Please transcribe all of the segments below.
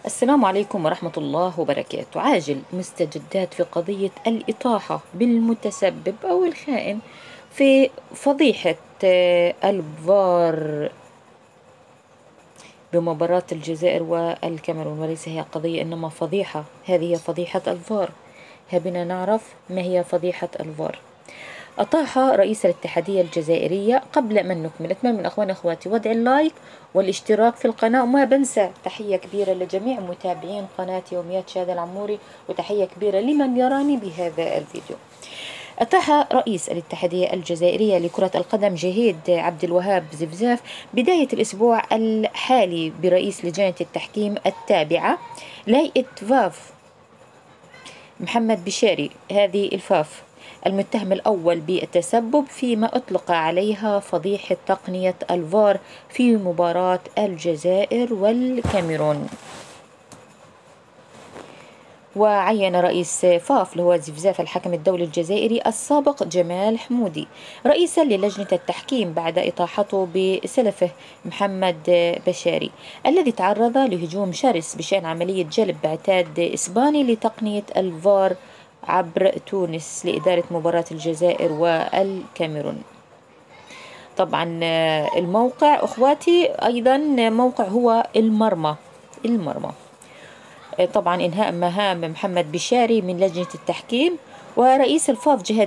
السلام عليكم ورحمة الله وبركاته. عاجل مستجدات في قضية الإطاحة بالمتسبب أو الخائن في فضيحة الفار بمباراة الجزائر والكاميرون، وليس هي قضية إنما فضيحة. هذه هي فضيحة الفار. هبنا نعرف ما هي فضيحة الفار. أطاح رئيس الاتحادية الجزائرية. قبل ما نكمل أتمنى من أخواني أخواتي وضع اللايك والاشتراك في القناة، وما بنسى تحية كبيرة لجميع متابعين قناة يوميات شادي العموري، وتحية كبيرة لمن يراني بهذا الفيديو. أتاح رئيس الاتحادية الجزائرية لكرة القدم جهيد عبد الوهاب زفزاف بداية الأسبوع الحالي برئيس لجنة التحكيم التابعة لهيئة فاف محمد بشاري، هذه الفاف، المتهم الأول بالتسبب فيما أطلق عليها فضيحة تقنية الفار في مباراة الجزائر والكاميرون. وعين رئيس فاف اللي هو زفزاف الحكم الدولي الجزائري السابق جمال حمودي رئيسا للجنة التحكيم بعد إطاحته بسلفه محمد بشاري الذي تعرض لهجوم شرس بشأن عملية جلب بعتاد إسباني لتقنية الفار عبر تونس لإدارة مباراة الجزائر والكاميرون. طبعا الموقع أخواتي أيضا موقع هو المرمى. طبعا إنهاء مهام محمد بشاري من لجنة التحكيم. ورئيس الفاف جهاد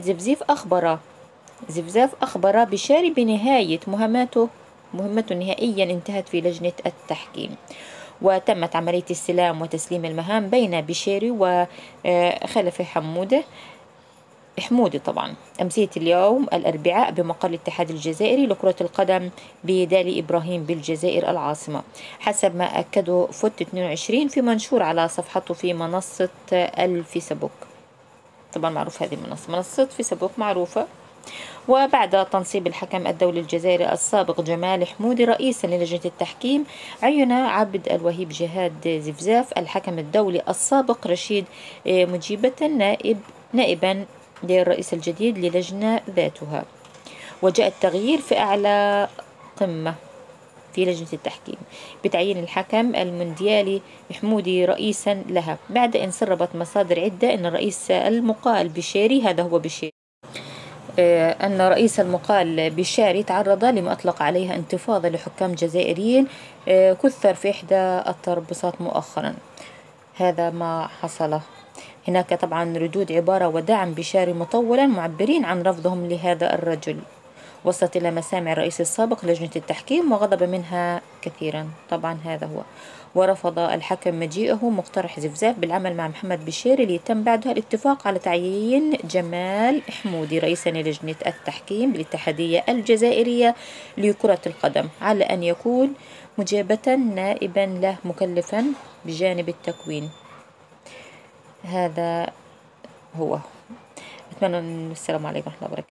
زفزاف أخبر بشاري بنهاية مهمته نهائيا انتهت في لجنة التحكيم. وتمت عملية استلام وتسليم المهام بين بشاري وخلفه حمودي طبعا أمسية اليوم الأربعاء بمقر الاتحاد الجزائري لكرة القدم بدالي إبراهيم بالجزائر العاصمة، حسب ما أكده فوت 22 في منشور على صفحته في منصة الفيسبوك. طبعا معروف هذه منصة فيسبوك معروفة. وبعد تنصيب الحكم الدولي الجزائري السابق جمال حمودي رئيسا للجنة التحكيم، عين عبد الوهاب جهاد زفزاف الحكم الدولي السابق رشيد مجيبة نائبا للرئيس الجديد للجنة ذاتها. وجاء التغيير في أعلى قمة في لجنة التحكيم بتعيين الحكم المونديالي حمودي رئيسا لها، بعد أن سربت مصادر عدة أن الرئيس المقال بشاري، هذا هو بشاري، أن رئيس المقال بشاري تعرض لما أطلق عليها انتفاضة لحكام جزائريين كثر في إحدى التربصات مؤخرا. هذا ما حصل. هناك طبعا ردود عبارة ودعم بشاري مطولا معبرين عن رفضهم لهذا الرجل، وصلت إلى مسامع الرئيس السابق لجنة التحكيم وغضب منها كثيرا. طبعا هذا هو. ورفض الحكم مجيئه مقترح زفزاف بالعمل مع محمد بشاري ليتم بعدها الاتفاق على تعيين جمال حمودي رئيسا للجنة التحكيم بالاتحادية الجزائرية لكرة القدم، على أن يكون مجابة نائبا له مكلفا بجانب التكوين. هذا هو. أتمنى السلام عليكم ورحمة الله وبركاته.